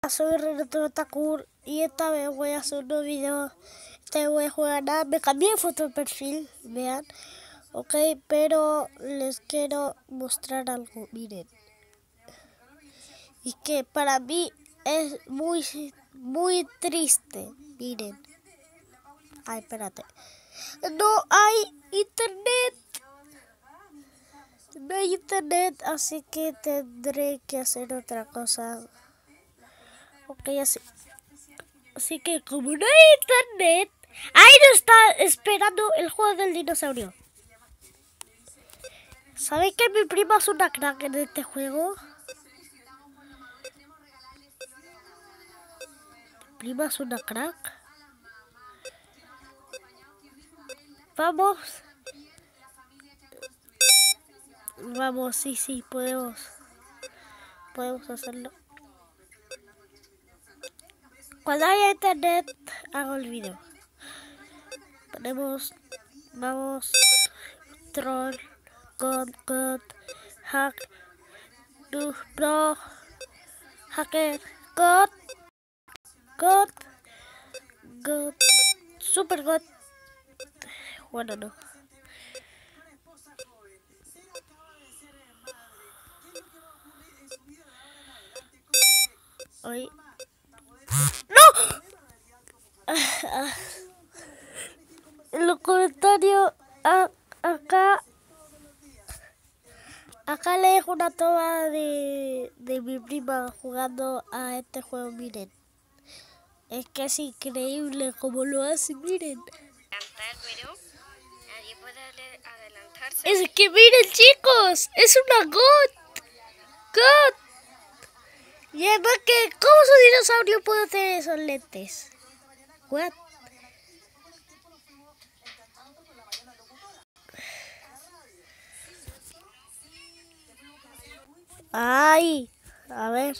Soy Renato Betancourt y esta vez voy a hacer un video. Esta vez voy a jugar nada. Me cambié de foto de perfil, vean. Ok, pero les quiero mostrar algo, miren. Y que para mí es muy triste, miren. Ay, espérate. No hay internet. No hay internet, así que tendré que hacer otra cosa. Ok, así que como no hay internet, ahí nos está esperando el juego del dinosaurio. ¿Saben que mi prima es una crack en este juego? Mi prima es una crack. Vamos. Vamos, sí, podemos hacerlo. Cuando haya internet, hago el video. Vamos, troll, god, hack, pro, hacker, god, super god. Bueno, no. Hoy. ¡No! En los comentarios acá le dejo una toma de mi prima jugando a este juego, miren. Es que es increíble como lo hace, miren. Es que miren, chicos, es una God. Y además que, ¿cómo su dinosaurio puede hacer esos lentes? What? Ay, a ver.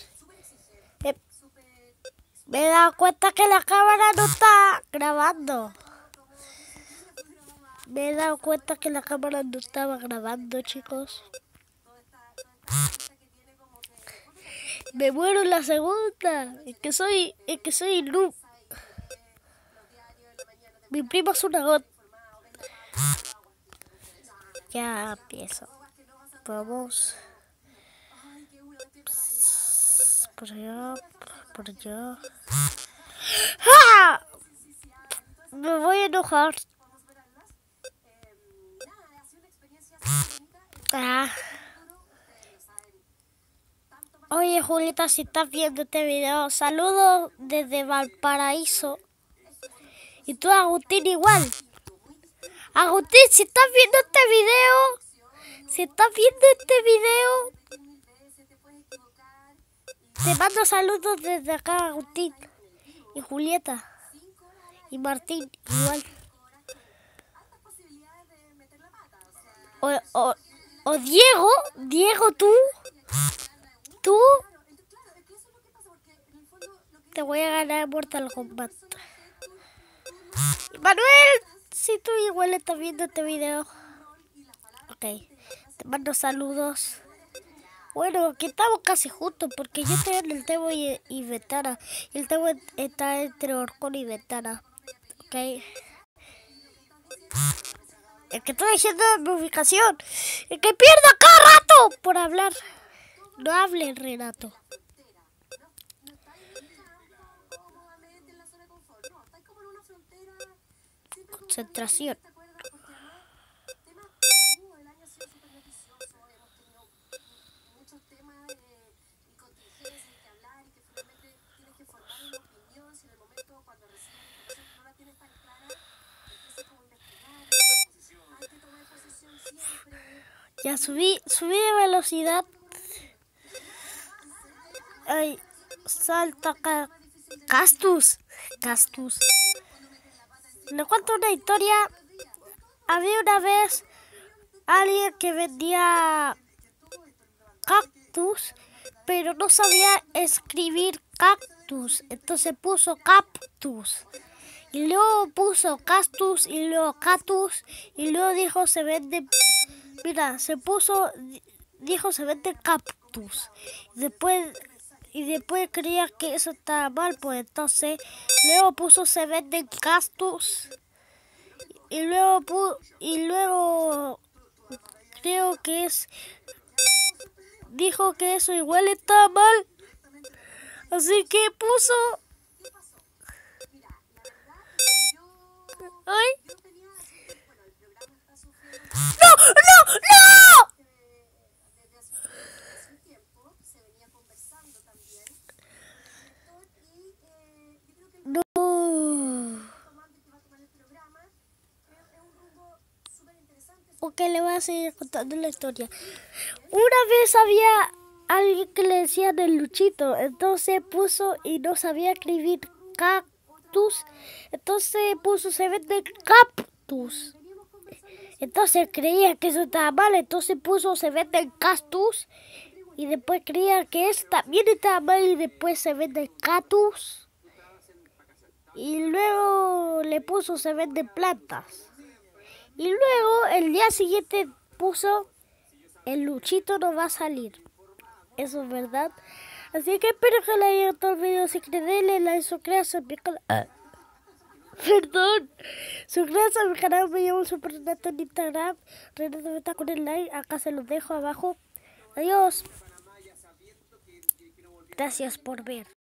Me he dado cuenta que la cámara no está grabando. Me he dado cuenta que la cámara no estaba grabando, chicos. Me muero en la segunda. Es que soy noob. Mi primo es una god. Ya empiezo. Vamos. Por allá. ¡Ah! Me voy a enojar. Oye, Julieta, si estás viendo este video, saludos desde Valparaíso. Y tú, Agustín, igual. Agustín, si estás viendo este video, te mando saludos desde acá, Agustín. Y Julieta. Y Martín, igual. O Diego, tú te voy a ganar Mortal Kombat. Manuel, si tú igual estás viendo este video. Ok, te mando saludos. Bueno, aquí estamos casi juntos porque yo estoy en el Tebo y Ventana. Y el Tebo está entre Orcón y Ventana. Ok. El que estoy diciendo es mi ubicación. El que pierda cada rato por hablar. No hable, Renato. Concentración. Ya subí de velocidad. Ay, salta acá. Castus. Le cuento una historia. Había una vez alguien que vendía cactus, pero no sabía escribir cactus. Entonces puso cactus. Y luego puso castus y luego cactus. Y luego dijo se vende. Mira, dijo se vende cactus. y después creía que eso estaba mal, pues entonces luego puso se venden cactus y luego creo que dijo que eso igual estaba mal, así que puso ¡ay! ¡No! ¡No! ¡No! No. Ok, le voy a seguir contando la historia. Una vez había alguien que le decían el Luchito, entonces puso y no sabía escribir cactus, entonces puso se vende cactus. Entonces creía que eso estaba mal, entonces puso se vende cactus y después creía que eso también estaba mal y después se vende cactus y luego le puso se vende plantas. Y luego el día siguiente puso el Luchito no va a salir. Eso es verdad. Así que espero que les haya gustado el video. Si quieren denle like, suscríbanse a mi canal. Perdón. Suscríbanse a mi canal. Me llamo Super Renato en Instagram. Renato me está con el like. Acá se los dejo abajo. Adiós. Gracias por ver.